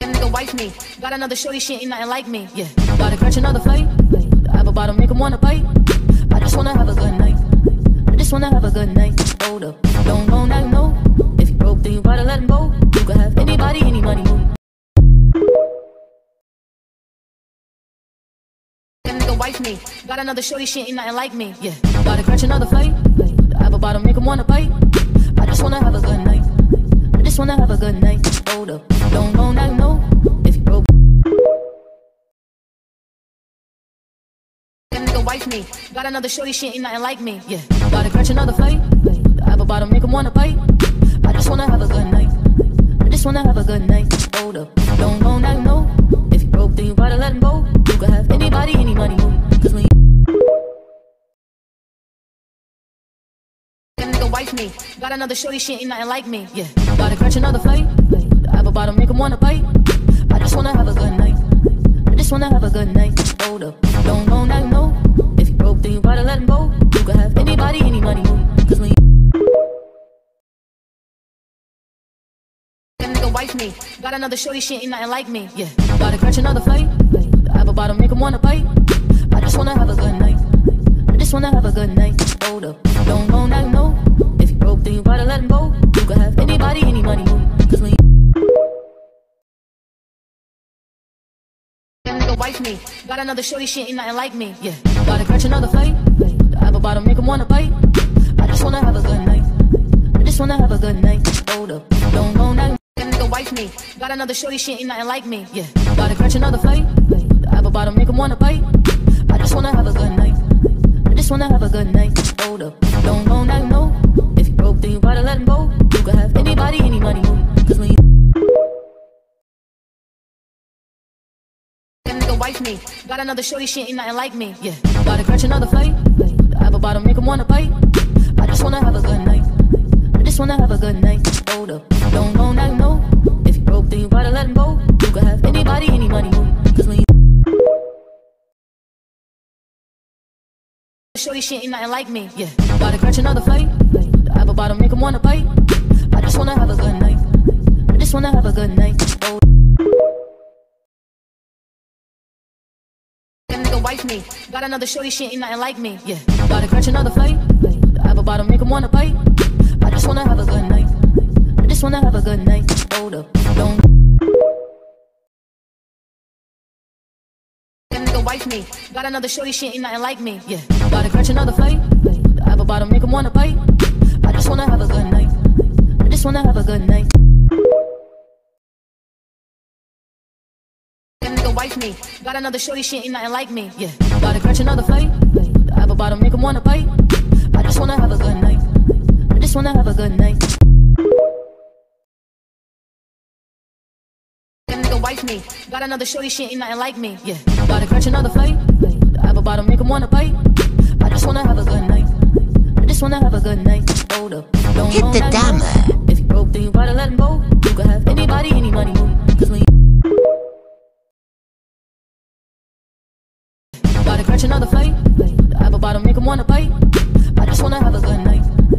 Nigga wife me. Got another shorty, she ain't nothing like me. Yeah, gotta catch another fight. The apple bottom make him wanna bite. I just wanna have a good night. I just wanna have a good night. Hold up, don't go now, no. If you broke, then you gotta let him go. You could have anybody, any money, move. Nigga wife me. Got another shorty, she ain't nothing like me. Yeah, gotta catch another fight. The apple bottom make him wanna bite. I just wanna have a good night. I just wanna have a good night. Hold up, don't go now, no. If you broke, nigga wife me. Got another shorty, she ain't nothing like me. Yeah, gotta catch another fight. The apple bottom make him wanna bite. I just wanna have a good night. I just wanna have a good night. Hold up, don't go now, no. If you broke, then you gotta let him go. You could have anybody, any money, move. Cause when nigga wife me. Got another shorty, she ain't nothing like me. Yeah, gotta catch another fight. The apple bottom make him wanna bite. I just wanna have a good night. I just wanna have a good night. Hold up, don't go now, no. If you broke, then you gotta let him go. You could have anybody, any money, move. Cause when nigga wife me. Got another shorty, she ain't nothing like me. Yeah, gotta catch another fight. The apple bottom make him wanna bite. I just wanna have a good night. I just wanna have a good night. Hold up, don't go now, no. If you broke, then you gotta let him go. You could have anybody, any money, move. Cause when nigga wife me. Got another shorty, she ain't nothing like me. Yeah, gotta catch another fight. The apple bottom make him wanna bite. I just wanna have a good night. I just wanna have a good night. Hold up, don't go now. Nigga wife me. Got another shorty, she ain't nothing like me. Yeah, gotta catch another fight. The apple bottom make him wanna bite. I just wanna have a good night. I just wanna have a good night. Hold up, don't go now, no. If you broke, then you gotta let him go. You could have anybody, any money, move. Cause when nigga wife me. Got another shorty, she ain't nothing like me. Yeah, gotta catch another fight. The apple bottom make him wanna bite. I just wanna have a good night. I just wanna have a good night. Hold up, don't go now, no. If you broke, then you gotta let him go. You could have anybody, any money, move. Cause when shorty, she ain't nothing like me. Yeah, gotta catch another fight. The apple bottom make him wanna bite. I just wanna have a good night. I just wanna have a good night. Hold nigga wife me. Got another shorty, she ain't nothing like me. Yeah, gotta catch another fight. The apple bottom make him wanna bite. I just wanna have a good night. I just wanna have a good night. Hold up, don't nigga wife me. Got another shorty, she ain't nothing like me. Yeah, gotta catch another fight. The apple bottom make him wanna bite. I just wanna have a good night. I just wanna have a good night. Nigga wife me. Got another shorty, she ain't nothing like me. Yeah, gotta catch another fight. The apple bottom make him wanna bite. I just wanna have a good night. I just wanna have a good night. Nigga wife me. Got another shorty, she ain't nothing like me. Yeah, gotta catch another fight. The apple bottom make him wanna bite. I just wanna have a good night. I just wanna have a good night. Hold up, don't Hit the dammer. If you broke, then you gotta let him go. You could have anybody, any money, move. Cause when gotta catch another fight. The apple bottom make him wanna bite. I just wanna have a good night.